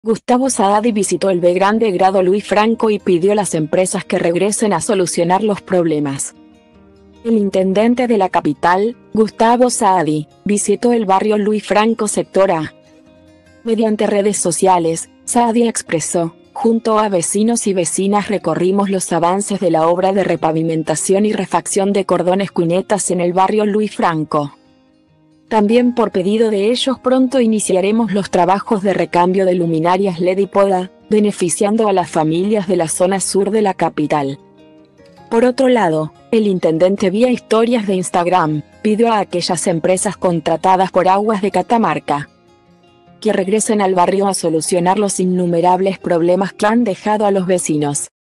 Gustavo Saadi visitó el Grande Grado Luis Franco y pidió a las empresas que regresen a solucionar los problemas. El intendente de la capital, Gustavo Saadi, visitó el barrio Luis Franco sector A. Mediante redes sociales, Saadi expresó: junto a vecinos y vecinas recorrimos los avances de la obra de repavimentación y refacción de cordones cunetas en el barrio Luis Franco. También por pedido de ellos pronto iniciaremos los trabajos de recambio de luminarias LED y poda, beneficiando a las familias de la zona sur de la capital. Por otro lado, el intendente vía historias de Instagram, pidió a aquellas empresas contratadas por Aguas de Catamarca que regresen al barrio a solucionar los innumerables problemas que han dejado a los vecinos.